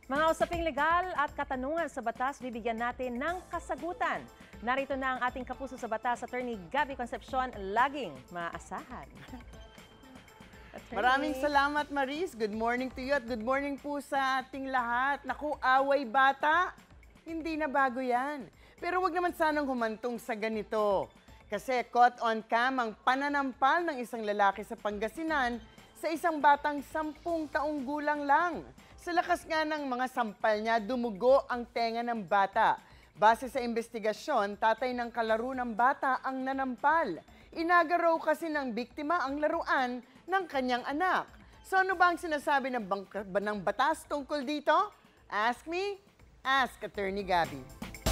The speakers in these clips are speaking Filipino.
Mga usaping legal at katanungan sa batas, bibigyan natin ng kasagutan. Narito na ang ating kapuso sa batas, Attorney Gabby Concepcion, laging maasahan. Maraming salamat, Maris. Good morning to you at good morning po sa ating lahat. Naku, away bata, hindi na bago yan. Pero wag naman sanang humantong sa ganito. Kasi caught on cam ang pananampal ng isang lalaki sa Pangasinan sa isang batang 10 taong gulang lang. Sa lakas nga ng mga sampal niya, dumugo ang tenga ng bata. Base sa investigasyon, tatay ng kalaro ng bata ang nanampal. Inaga raw kasi ng biktima ang laruan ng kanyang anak. So ano ba ang sinasabi ng batas tungkol dito? Ask me, ask Attorney Gabby.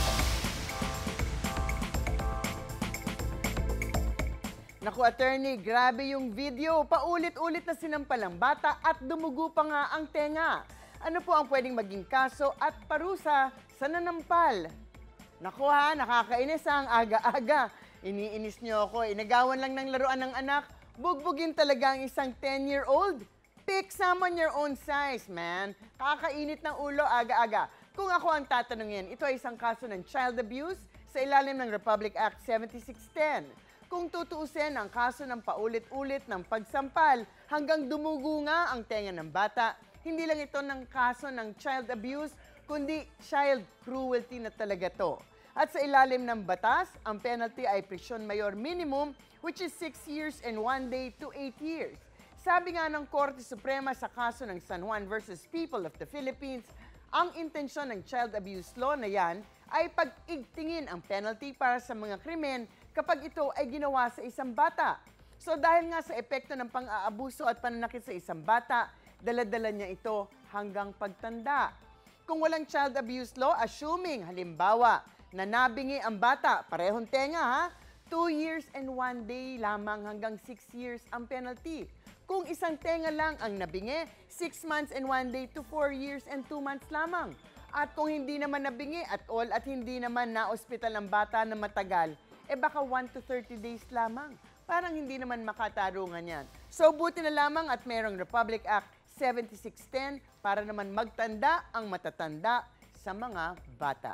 Naku, Attorney, grabe yung video. Paulit-ulit na sinampal ang bata at dumugo pa nga ang tenga. Ano po ang pwedeng maging kaso at parusa sa nanampal? Naku ha, nakakainis ang aga-aga. Iniinis niyo ako. Inagawan lang ng laruan ng anak. Bugbugin talaga ang isang 10-year-old. Pick someone your own size, man. Kakainit ng ulo aga-aga. Kung ako ang tatanungin, ito ay isang kaso ng child abuse sa ilalim ng Republic Act 7610. Kung tutuusin ang kaso ng paulit-ulit ng pagsampal hanggang dumugo nga ang tenga ng bata, hindi lang ito ng kaso ng child abuse, kundi child cruelty na talaga to. At sa ilalim ng batas, ang penalty ay prisyon mayor minimum, which is 6 years and 1 day to 8 years. Sabi nga ng Korte Suprema sa kaso ng San Juan versus People of the Philippines, ang intensyon ng child abuse law na yan ay pag-igtingin ang penalty para sa mga krimen kapag ito ay ginawa sa isang bata. So dahil nga sa epekto ng pang-aabuso at pananakit sa isang bata, dala-dala niya ito hanggang pagtanda. Kung walang child abuse law, assuming halimbawa na nabingi ang bata, parehong tenga ha, 2 years and 1 day lamang hanggang 6 years ang penalty. Kung isang tenga lang ang nabingi, 6 months and 1 day to 4 years and 2 months lamang. At kung hindi naman nabingi at all at hindi naman na-ospital ang bata na matagal, baka 1 to 30 days lamang. Parang hindi naman makatarungan yan. So buti na lamang at merong Republic Act 7610 para naman magtanda ang matatanda sa mga bata.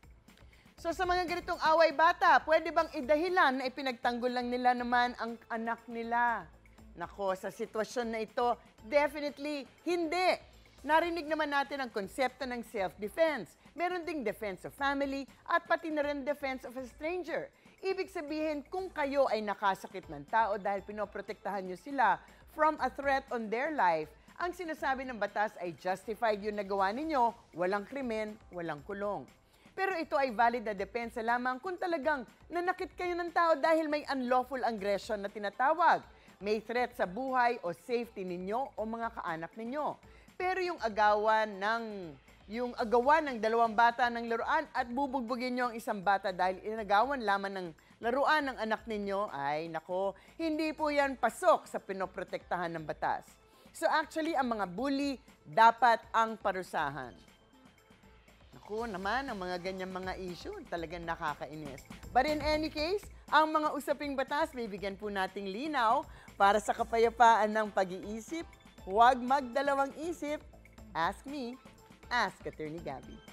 So sa mga ganitong away bata, pwede bang idahilan na ipinagtanggol lang nila naman ang anak nila? Nako, sa sitwasyon na ito, definitely hindi. Narinig naman natin ang konsepto ng self-defense. Meron ding defense of family at pati na rin defense of a stranger. Ibig sabihin, kung kayo ay nakasakit ng tao dahil pinoprotektahan nyo sila from a threat on their life, ang sinasabi ng batas ay justified yung nagawa ninyo, walang krimen, walang kulong. Pero ito ay valid na depensa lamang kung talagang nanakit kayo ng tao dahil may unlawful aggression na tinatawag. May threat sa buhay o safety ninyo o mga kaanak ninyo. Pero yung agawan ng dalawang bata ng laruan at bubugbugin nyo ang isang bata dahil inagawan lamang ng laruan ng anak ninyo, ay nako, hindi po yan pasok sa pinoprotektahan ng batas. So actually, ang mga bully dapat ang parusahan. Naku naman, ang mga ganyang mga issue, talagang nakakainis. But in any case, ang mga usaping batas, bibigyan po nating linaw para sa kapayapaan ng pag-iisip. Huwag magdalawang isip. Ask me, ask Attorney Gabby.